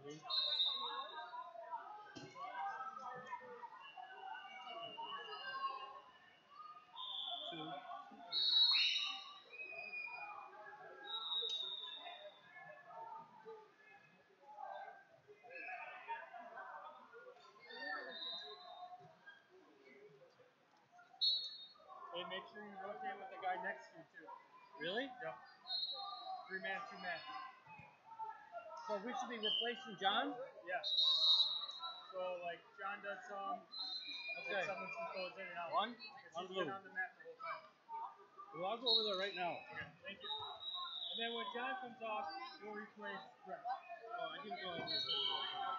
Two. Hey, make sure you rotate with the guy next to you too. Really? Yep. 3-man, 2-man. So we should be replacing John? Yeah. So like John does some, Okay. someone goes in and out. One He's blue. been on the mat the whole time. Well, I'll go over there right now. Okay, thank you. And then when John comes off, we'll replace Brett. Oh, I didn't go over there.